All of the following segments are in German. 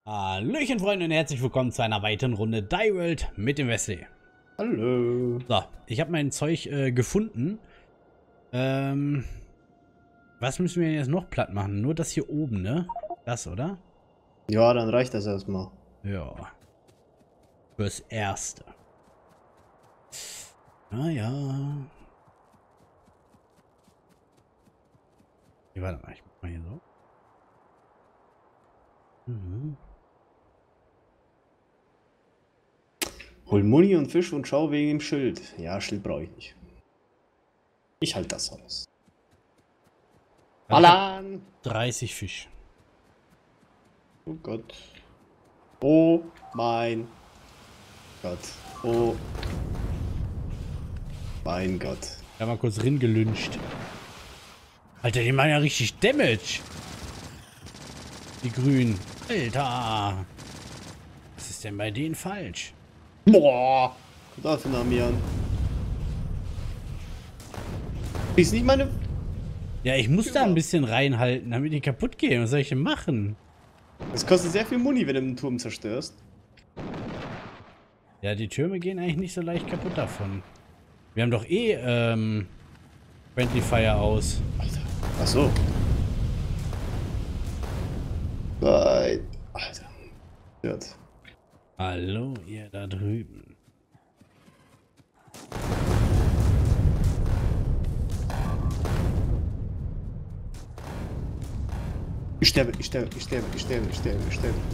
Hallöchen Freunde und herzlich willkommen zu einer weiteren Runde Die World mit dem Wesley. Hallo. So, ich habe mein Zeug gefunden. Was müssen wir jetzt noch platt machen? Nur das hier oben, ne? Das, oder? Ja, dann reicht das erstmal. Ja. Fürs Erste. Naja. Okay, warte mal, ich mach mal hier so. Mhm. Hol Muni und Fisch und schau wegen dem Schild. Ja, Schild brauche ich nicht. Ich halte das aus. Alan! 30 Fisch. Oh Gott. Oh mein Gott. Oh mein Gott. Ich hab mal kurz gelünscht. Alter, die machen ja richtig Damage. Die Grünen. Alter. Was ist denn bei denen falsch? Boah! Kommt auch von mir an. Ist nicht meine... Ja, ich muss da ein bisschen reinhalten, damit die kaputt gehen. Was soll ich denn machen? Das kostet sehr viel Muni, wenn du den Turm zerstörst. Ja, die Türme gehen eigentlich nicht so leicht kaputt davon. Wir haben doch eh, Friendly Fire aus. Alter. Ach so. Nein. Alter. Gott. Hallo, ihr da drüben. Ich sterbe, ich sterbe, ich sterbe, ich sterbe, ich sterbe, ich sterbe.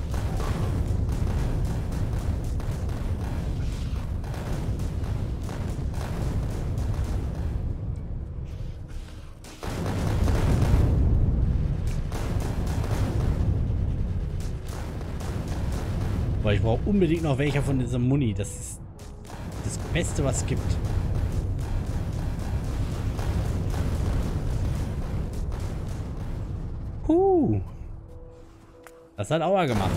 Aber ich brauche unbedingt noch welcher von dieser Muni. Das ist das Beste, was es gibt. Das hat Aua gemacht.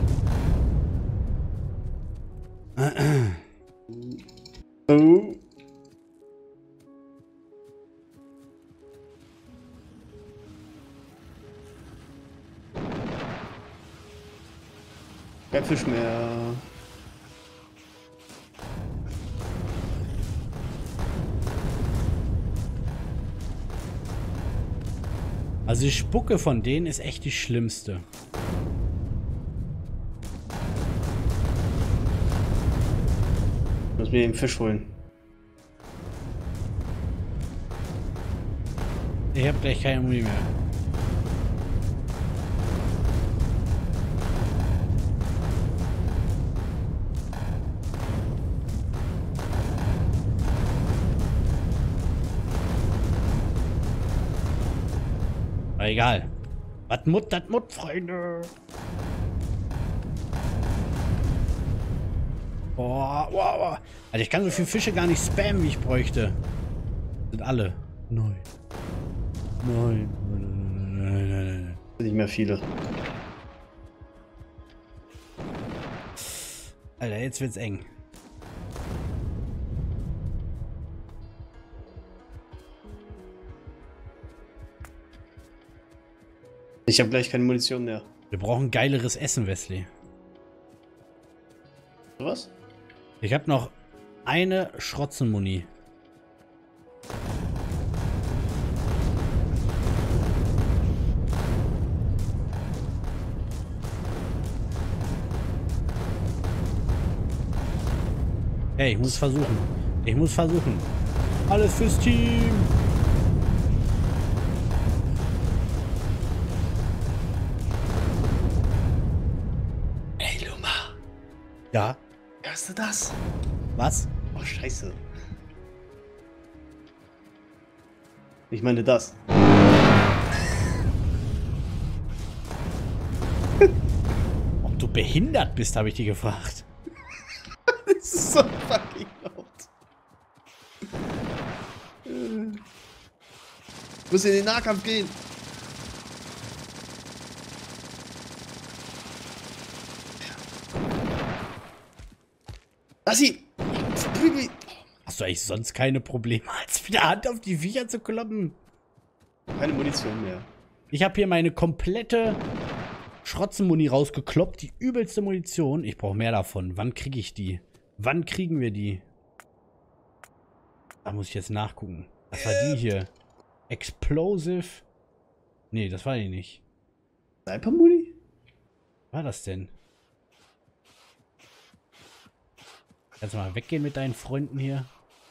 Oh. Kein Fisch mehr. Also die Spucke von denen ist echt die schlimmste. Ich muss mir den Fisch holen. Ich habe gleich keine Muni mehr. Aber egal. Was Mut, das Mut, Freunde. Boah, boah, boah. Alter, ich kann so viele Fische gar nicht spammen, wie ich bräuchte. Sind alle. Nein. Nein. Nein, nein, nein. Nicht mehr viele. Alter, jetzt wird's eng. Ich habe gleich keine Munition mehr. Wir brauchen geileres Essen, Wesley. Was? Ich habe noch eine Schrotzenmuni. Hey, ich muss versuchen. Ich muss versuchen. Alles fürs Team. Ey, Luma. Ja. Hörst du das? Was? Oh, scheiße. Ich meine das. Ob du behindert bist, habe ich dich gefragt. Das ist so fucking laut. Ich muss in den Nahkampf gehen. Lass ihn! Prügel! Hast du eigentlich sonst keine Probleme, als mit der Hand auf die Viecher zu kloppen? Keine Munition mehr. Ich habe hier meine komplette Schrotzenmuni rausgekloppt. Die übelste Munition. Ich brauche mehr davon. Wann kriege ich die? Wann kriegen wir die? Da muss ich jetzt nachgucken. Was war die hier? Explosive. Nee, das war die nicht. Sniper-Muni? Was war das denn? Kannst du mal weggehen mit deinen Freunden hier?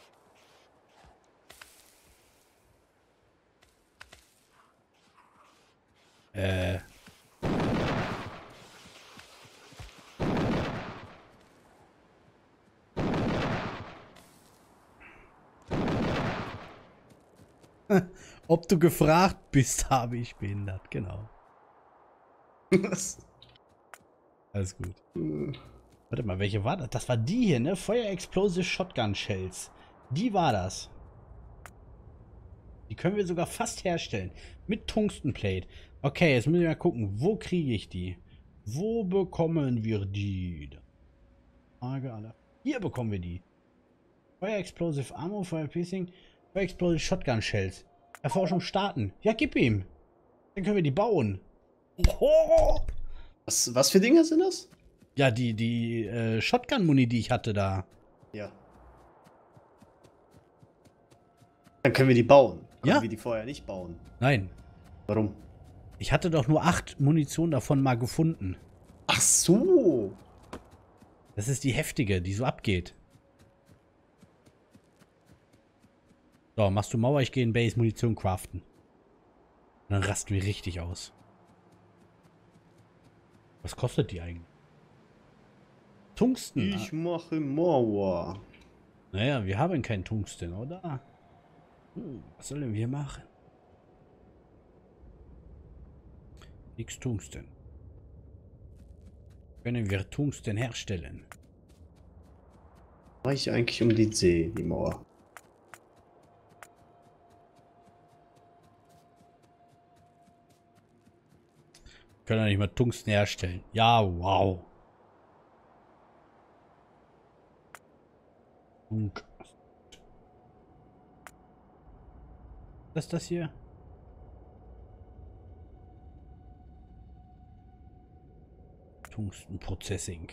Ob du gefragt bist, habe ich behindert. Genau. Was? Alles gut. Warte mal, welche war das? Das war die hier, ne? Fire Explosive Shotgun Shells. Die war das. Die können wir sogar fast herstellen. Mit Tungstenplate. Okay, jetzt müssen wir mal gucken. Wo kriege ich die? Wo bekommen wir die? Frage aller. Hier bekommen wir die. Fire Explosive Ammo, Fire Piercing, Fire Explosive Shotgun Shells. Erforschung starten. Ja, gib ihm. Dann können wir die bauen. Oh. Was für Dinger sind das? Ja, die Shotgun-Muni, die ich hatte da. Ja. Dann können wir die bauen. Können Ja? wir die vorher nicht bauen? Nein. Warum? Ich hatte doch nur 8 Munition davon mal gefunden. Ach so. Das ist die heftige, die so abgeht. So, machst du Mauer, ich gehe in Base Munition craften. Und dann rasten wir richtig aus. Was kostet die eigentlich? Tungsten. Ich mache Mauer. Naja, wir haben kein Tungsten, oder? Was sollen wir machen? Nix Tungsten. Können wir Tungsten herstellen? Mache ich eigentlich um die See, die Mauer. Können wir nicht mal Tungsten herstellen. Ja, wow. Was ist das hier? Tungsten Processing.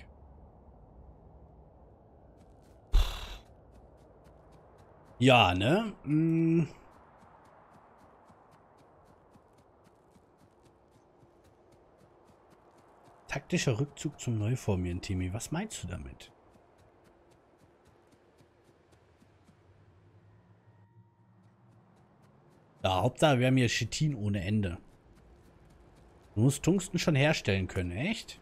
Ja, ne? Taktischer Rückzug zum Neuformieren, Timmy. Was meinst du damit? Ja, Hauptsache wir haben hier Chitin ohne Ende. Du musst Tungsten schon herstellen können, echt?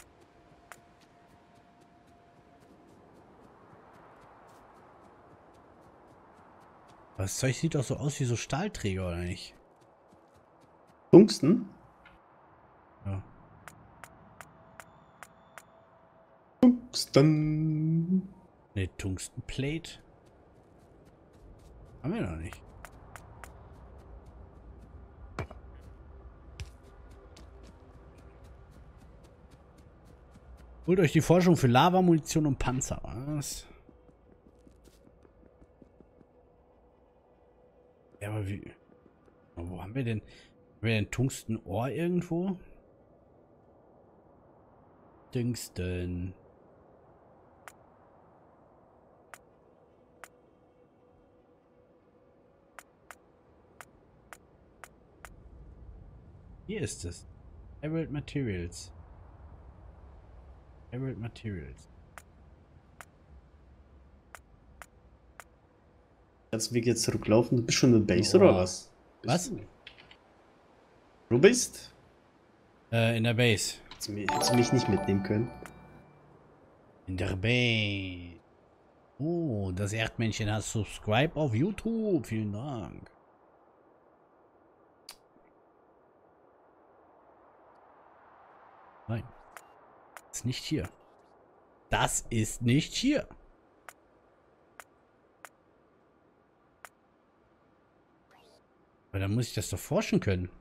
Das Zeug sieht doch so aus wie so Stahlträger, oder nicht? Tungsten? Ja. Tungsten. Ne, Tungstenplate? Haben wir noch nicht. Holt euch die Forschung für Lava, Munition und Panzer. Was? Ja, aber wie... Wo haben wir denn... Haben wir denn Tungstenohr irgendwo? Tungsten. Hier ist es. Emerald Materials. Emerald Materials. Kannst du Weg jetzt zurücklaufen? Du bist schon in der Base Oh. oder was? Was? Du bist? In der Base. Hättest du mich nicht mitnehmen können? In der Base. Oh, das Erdmännchen hat subscribe auf YouTube. Vielen Dank. Nein. Ist nicht hier. Das ist nicht hier. Aber dann muss ich das doch forschen können.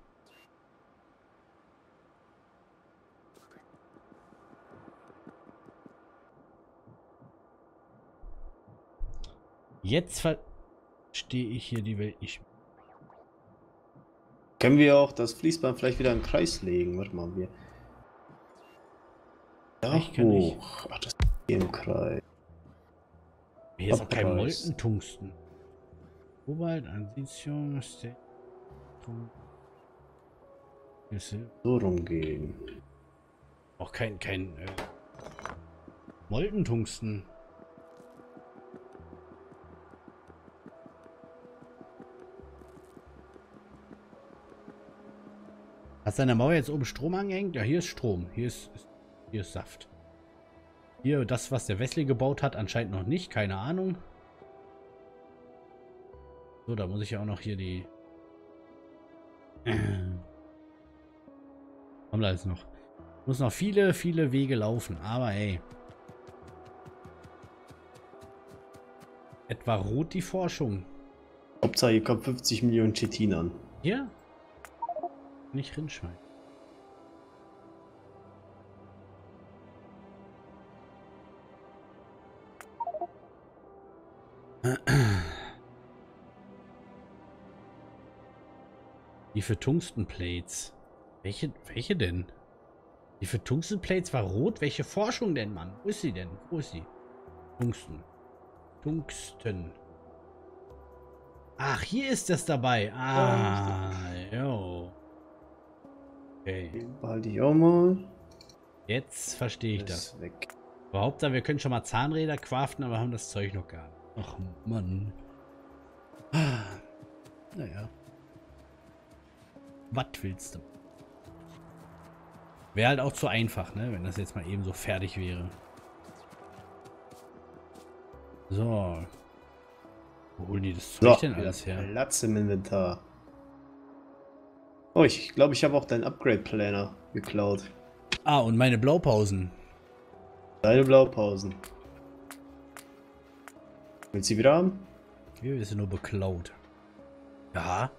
Jetzt verstehe ich hier die Welt nicht. Können wir auch das Fließband vielleicht wieder in den Kreis legen? Warte mal, wir Da hoch. Ach, das ist hier im Kreis. Hier ist auch kein Moltentungsten. Kobalt, Antizium, so rumgehen. auch kein Moltentungsten. Hast du an der Mauer jetzt oben Strom angehängt? Ja, hier ist Strom. Hier ist Saft. Hier, das, was der Wesley gebaut hat, anscheinend noch nicht. Keine Ahnung. So, da muss ich ja auch noch hier die... Haben wir jetzt noch. Muss noch viele, viele Wege laufen. Aber ey. Etwa rot die Forschung. Hauptsache, hier kommt 50 Millionen Chitin an. Hier? Nicht Rindschwein. Die für Tungstenplates. Welche denn? Die für Tungstenplates war rot? Welche Forschung denn, Mann? Wo ist sie denn? Wo ist sie? Tungsten. Tungsten. Ach, hier ist das dabei. Ah, jo. Okay. Den behalte ich auch mal. Jetzt verstehe ich das. Weg. Hauptsache, wir können schon mal Zahnräder craften, aber haben das Zeug noch gar nicht. Ach, Mann. Naja. Was willst du? Wäre halt auch zu einfach, ne? Wenn das jetzt mal eben so fertig wäre. So. Wo holen die das Zeug denn alles her? Platz im Inventar. Oh, ich glaube, ich habe auch deinen Upgrade-Planner geklaut. Ah, und meine Blaupausen. Deine Blaupausen. Willst du sie wieder haben? Hier ist sie nur beklaut. Ja.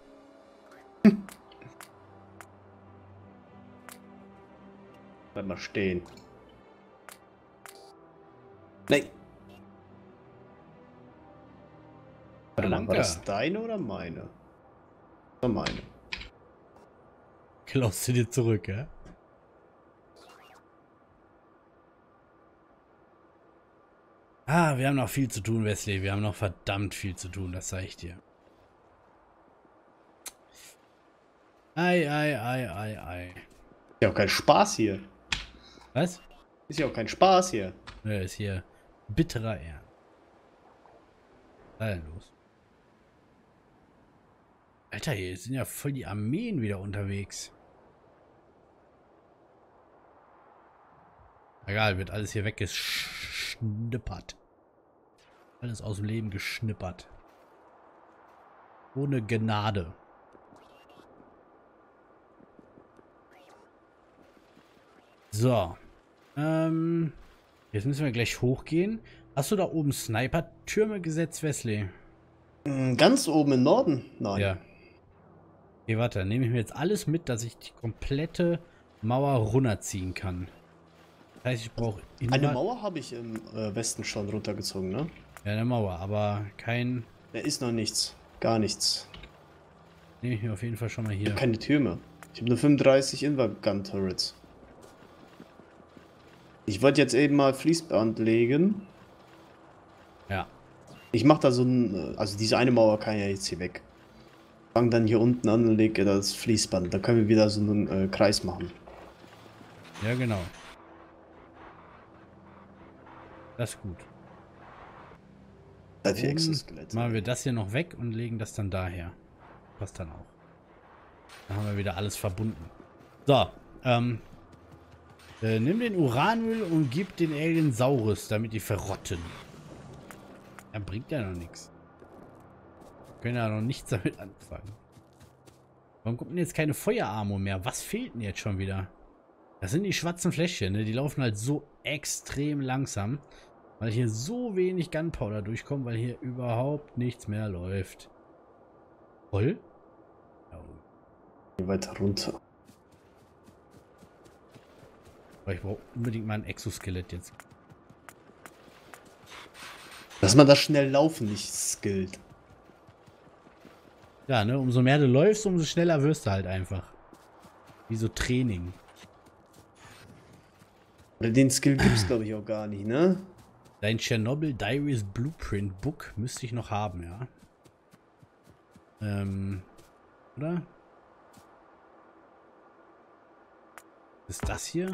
Bleib mal stehen. Nein. Warte mal, war das deine oder meine? Das war meine. Klaust du dir zurück, ja? Ah, wir haben noch viel zu tun, Wesley. Wir haben noch verdammt viel zu tun, das sage ich dir. Ei, ei, ei, ei, ei. Ist ja auch kein Spaß hier. Was? Ist ja auch kein Spaß hier. Ja, ist hier bitterer Ernst. Was ist denn los? Alter, hier sind ja voll die Armeen wieder unterwegs. Egal, wird alles hier weggeschnippert. Alles aus dem Leben geschnippert. Ohne Gnade. So. Jetzt müssen wir gleich hochgehen. Hast du da oben Sniper-Türme gesetzt, Wesley? Ganz oben im Norden? Nein. Ja. Okay, warte, dann nehme ich mir jetzt alles mit, dass ich die komplette Mauer runterziehen kann. Das heißt, ich brauche... Eine Mauer habe ich im Westen schon runtergezogen, ne? Ja, eine Mauer, aber kein... Da ist noch nichts. Gar nichts. Nehme ich mir auf jeden Fall schon mal Ich hier. habe keine Türme. Ich habe nur 35 Inver-Gun-Turrets. Ich wollte jetzt eben mal Fließband legen. Ja. Ich mache da so ein... Also diese eine Mauer kann ja jetzt hier weg. Fang dann hier unten an und lege das Fließband. Da können wir wieder so einen Kreis machen. Ja, genau. Das ist gut. Für Exoskelette. Machen wir das hier noch weg und legen das dann daher. Passt dann auch. Dann haben wir wieder alles verbunden. So, nimm den Uranmüll und gib den Alien Saurus, damit die verrotten. Er bringt ja noch nichts. Wir können ja noch nichts damit anfangen. Warum kommt denn jetzt keine Feuerarmor mehr? Was fehlt denn jetzt schon wieder? Das sind die schwarzen Fläschchen, ne? Die laufen halt so extrem langsam. Weil hier so wenig Gunpowder durchkommt, weil hier überhaupt nichts mehr läuft. Voll? Ja. Weiter runter. Aber ich brauche unbedingt mal ein Exoskelett jetzt. Dass man das schnell laufen nicht skillt. Ja, ne? Umso mehr du läufst, umso schneller wirst du halt einfach. Wie so Training. Den Skill gibt's glaube ich auch gar nicht, ne? Dein Chernobyl Diaries Blueprint Book müsste ich noch haben, ja. Oder? Ist das hier?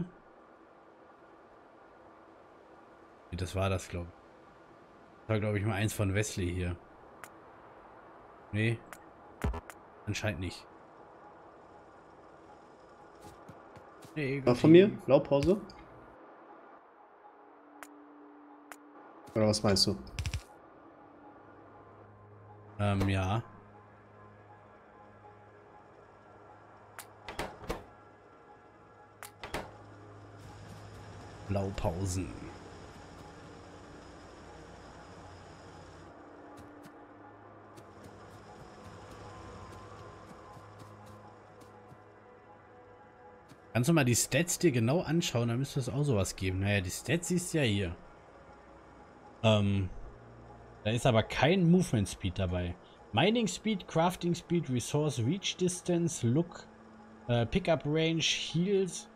Nee, das war das, glaube ich. Das war, glaube ich, mal eins von Wesley hier. Nee. Anscheinend nicht. Nee, War von mir? Blaupause? Oder was meinst du? Ja. Blaupausen. Kannst du mal die Stats dir genau anschauen, dann müsste es auch sowas geben. Naja, die Stats siehst du ja hier. Da ist aber kein Movement Speed dabei. Mining Speed, Crafting Speed, Resource Reach Distance, Look, Pickup Range, Heals.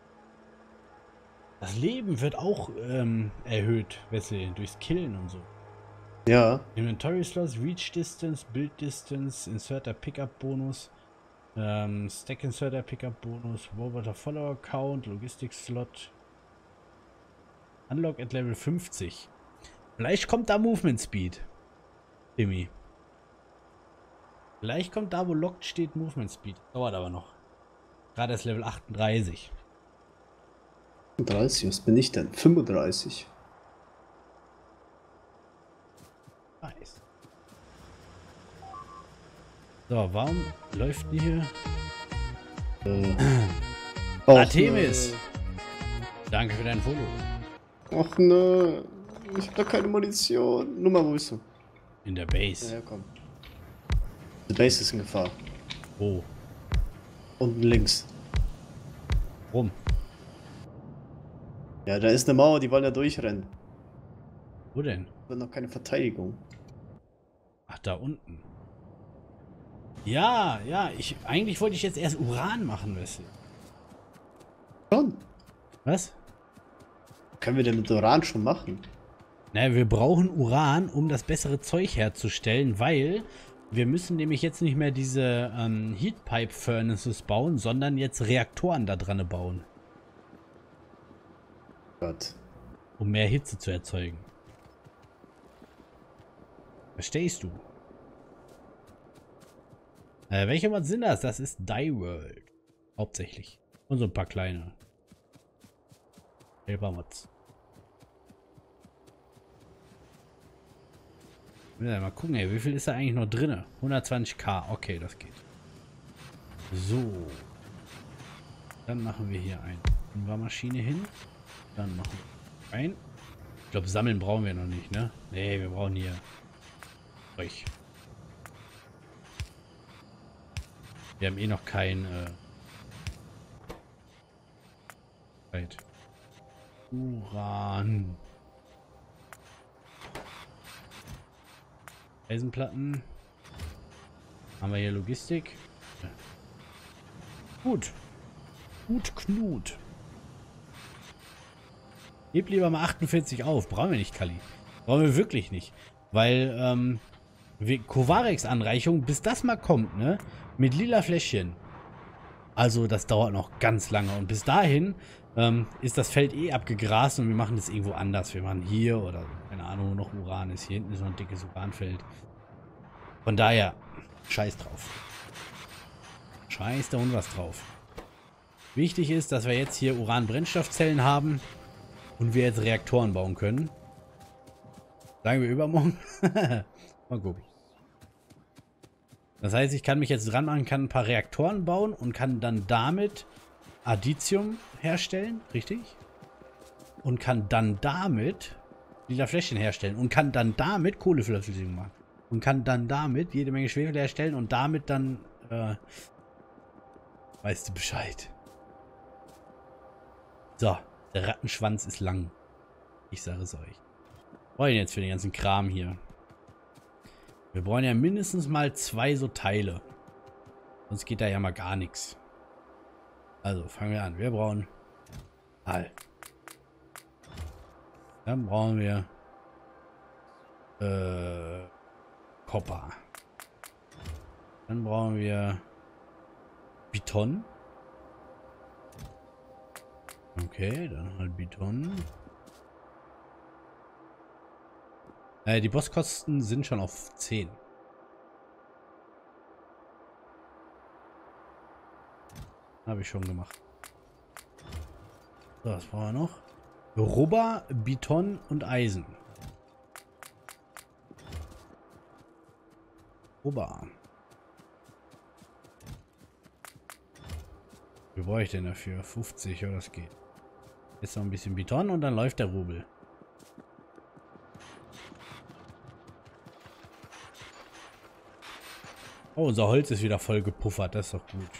Das Leben wird auch erhöht, Wesley, durchs Killen und so. Ja. Inventory Slots, Reach Distance, Build Distance, Inserter Pickup Bonus, Stack Inserter Pickup Bonus, Roboter Follower Count, Logistics Slot. Unlock at Level 50. Vielleicht kommt da Movement Speed. Timmy. Vielleicht kommt da, wo Locked steht, Movement Speed. Dauert aber noch. Gerade erst Level 38. 30, was bin ich denn? 35. Nice. So, warum läuft die hier? Artemis! Danke für dein Follow. Ach ne, ich hab da keine Munition. Nur mal, wo bist du? In der Base. Ja, komm. Die Base ist in Gefahr. Wo? Unten links. Rum. Ja, da ist eine Mauer, die wollen da durchrennen. Wo denn? Da wird noch keine Verteidigung. Ach, da unten. Ja, ja, eigentlich wollte ich jetzt erst Uran machen, Wesley. Schon. Was? Können wir denn mit Uran schon machen? Naja, wir brauchen Uran, um das bessere Zeug herzustellen, weil wir müssen nämlich jetzt nicht mehr diese Heatpipe Furnaces bauen, sondern jetzt Reaktoren da dran bauen. Gott. Um mehr Hitze zu erzeugen. Verstehst du? Welche Mods sind das? Das ist Die World. Hauptsächlich. Und so ein paar kleine. Mods. Ja, mal gucken, ey, wie viel ist da eigentlich noch drin? 120k. Okay, das geht. So. Dann machen wir hier eine Umwarmaschine hin. Dann machen wir ein. Ich glaube, sammeln brauchen wir noch nicht, ne? Ne, wir brauchen hier euch. Wir haben eh noch kein Uran. Eisenplatten. Haben wir hier Logistik. Ja. Gut. Gut, Knut. Heb lieber mal 48 auf. Brauchen wir nicht, Kali. Brauchen wir wirklich nicht. Weil, Kovarex-Anreichung, bis das mal kommt, ne? Mit lila Fläschchen. Also, das dauert noch ganz lange. Und bis dahin ist das Feld eh abgegrast und wir machen das irgendwo anders. Wir machen hier oder, keine Ahnung, noch Uran ist. Hier hinten ist noch ein dickes Uranfeld. Von daher, scheiß drauf. Scheiß da und was drauf. Wichtig ist, dass wir jetzt hier Uran-Brennstoffzellen haben und wir jetzt Reaktoren bauen können. Sagen wir übermorgen. Mal gucken. Das heißt, ich kann mich jetzt dran machen, kann ein paar Reaktoren bauen und kann dann damit Aditium herstellen, richtig? Und kann dann damit lila Fläschchen herstellen und kann dann damit Kohleflüssigung machen. Und kann dann damit jede Menge Schwefel herstellen und damit dann, weißt du Bescheid. So, der Rattenschwanz ist lang. Ich sage es euch. Was brauchen wir jetzt für den ganzen Kram hier? Wir brauchen ja mindestens mal 2 so Teile. Sonst geht da ja mal gar nichts. Also, fangen wir an. Wir brauchen Stahl. Dann brauchen wir Copper. Dann brauchen wir Beton. Okay, dann halt Beton. Die Bosskosten sind schon auf 10. Habe ich schon gemacht. So, was brauchen wir noch? Rubber, Beton und Eisen. Rubber. Wie brauche ich denn dafür? 50, oder das geht. Jetzt noch ein bisschen Beton und dann läuft der Rubel. Oh, unser Holz ist wieder voll gepuffert. Das ist doch gut.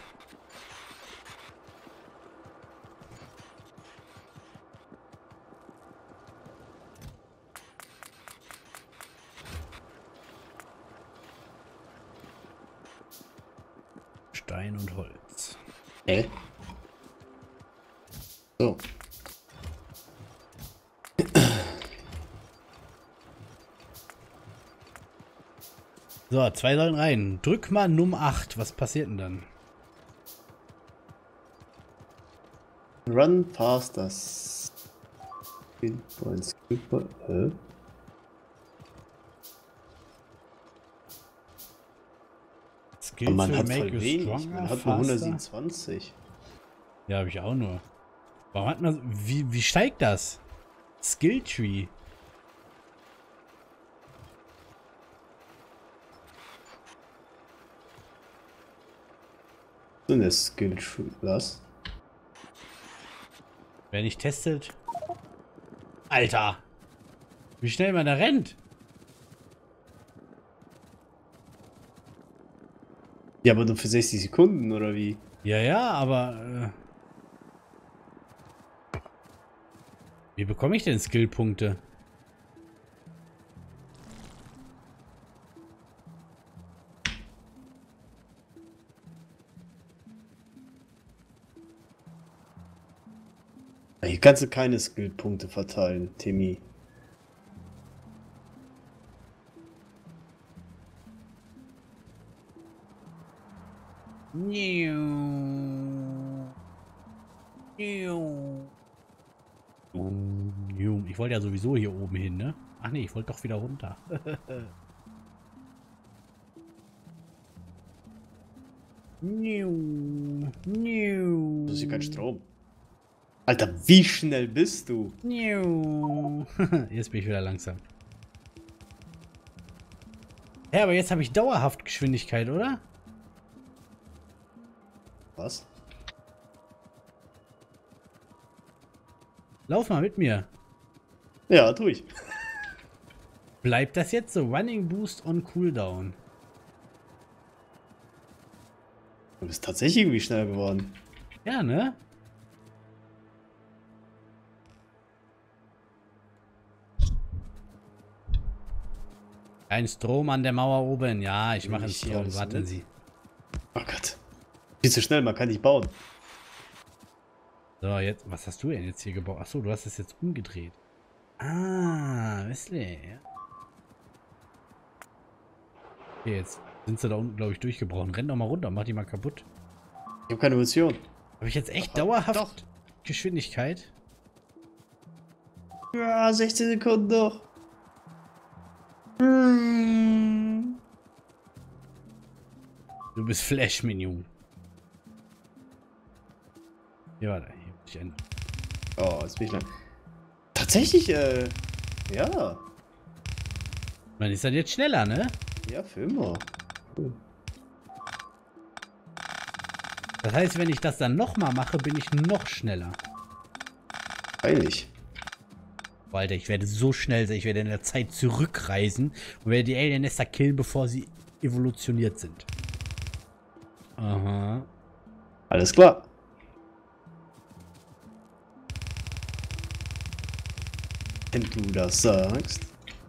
Stein und Holz. So. So, 2 sollen rein. Drück mal Nummer 8. Was passiert denn dann? Run faster. Skill Man to hat make voll you wenig. stronger, Man hat nur faster? 127. Ja, habe ich auch nur. Warum hat man... Wie steigt das? Skill Tree. So eine Skill Tree. Was? Wer nicht testet... Alter! Wie schnell man da rennt! Ja, aber nur für 60 Sekunden, oder wie? Ja, ja, aber... Wie bekomme ich denn Skillpunkte? Hier kannst du keine Skillpunkte verteilen, Timmy. Ich wollte ja sowieso hier oben hin, ne? Ach nee, ich wollte doch wieder runter. Das ist hier kein Strom. Alter, wie schnell bist du? Jetzt bin ich wieder langsam. Ja, aber jetzt habe ich dauerhaft Geschwindigkeit, oder? Was? Lauf mal mit mir. Ja, tu ich. Bleibt das jetzt so? Running Boost on Cooldown. Du bist tatsächlich irgendwie schneller geworden. Ja, ne? Ein Strom an der Mauer oben. Ja, ich mache einen Ich hier Strom. alles Warten mit. Sie. Oh Gott. Viel zu schnell, man kann nicht bauen. So, jetzt. Was hast du denn jetzt hier gebaut? Achso, du hast es jetzt umgedreht. Ah, Wesley. Okay, jetzt sind sie da unten, glaube ich, durchgebrochen. Renn doch mal runter, mach die mal kaputt. Ich habe keine Munition. Habe ich jetzt echt Doch, dauerhaft doch. Geschwindigkeit? Ja, 16 Sekunden noch. Hm. Du bist Flash-Minion. Ja, warte, hier muss ich ändern. Oh, jetzt bin ich lang. Tatsächlich, ja. Man ist dann jetzt schneller, ne? Ja, für immer. Cool. Das heißt, wenn ich das dann nochmal mache, bin ich noch schneller. Freilich. Boah, Alter, ich werde so schnell sein, ich werde in der Zeit zurückreisen und werde die Alien-Nester killen, bevor sie evolutioniert sind. Aha. Alles klar. Wenn du das sagst.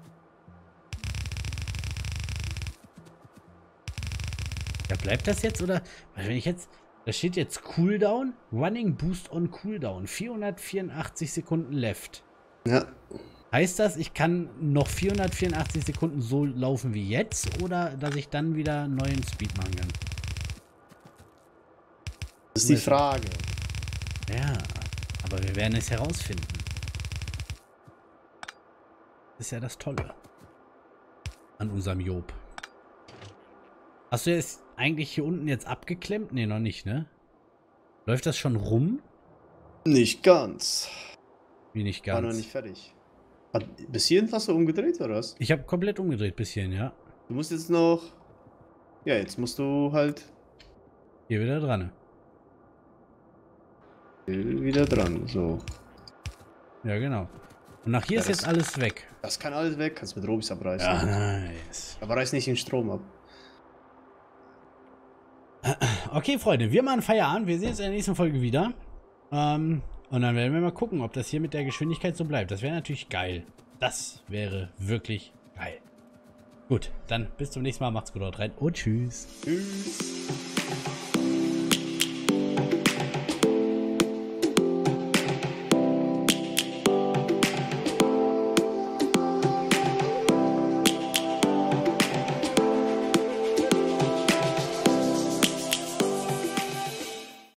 Ja, bleibt das jetzt oder? Weil wenn ich jetzt, da steht jetzt Cooldown, Running Boost on Cooldown, 484 Sekunden left. Ja. Heißt das, ich kann noch 484 Sekunden so laufen wie jetzt oder dass ich dann wieder neuen Speed machen kann? Das ist die Frage. Ja, aber wir werden es herausfinden. Das ist ja das Tolle an unserem Job. Hast du jetzt eigentlich hier unten jetzt abgeklemmt? Ne, noch nicht, ne? Läuft das schon rum? Nicht ganz. Wie nicht ganz? War noch nicht fertig. Bis hierhin hast du umgedreht, oder was? Ich habe komplett umgedreht bis hierhin, ja. Du musst jetzt noch... Ja, jetzt musst du halt... Hier wieder dran. Wieder dran, so. Ja, genau. Und nach hier Ja, ist jetzt alles weg. Das kann alles weg, kannst mit Robis abreißen. Ja, nice. Aber reiß nicht den Strom ab. Okay, Freunde, wir machen Feierabend. Wir sehen uns in der nächsten Folge wieder. Und dann werden wir mal gucken, ob das hier mit der Geschwindigkeit so bleibt. Das wäre natürlich geil. Das wäre wirklich geil. Gut, dann bis zum nächsten Mal. Macht's gut, haut rein und tschüss. Tschüss.